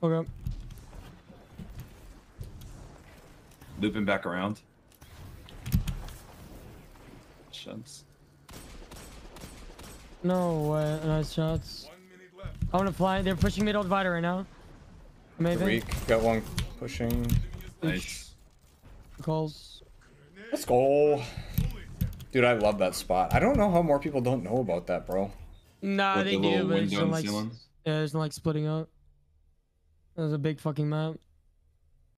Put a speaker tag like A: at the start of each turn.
A: Okay.
B: Looping back around. Shots.
A: No way. Nice shots.
C: 1 minute left.
A: I want to fly. They're pushing middle divider right now. Amazing.
D: Reek got one pushing.
B: Nice.
A: Calls.
D: Let's go. Dude, I love that spot. I don't know how more people don't know about that, bro.
A: Nah,
B: With
A: they
B: the
A: do,
B: little
A: but it's
B: window
A: not
B: in the
A: like
B: ceiling.
A: yeah, it's not like splitting up. That was a big fucking map.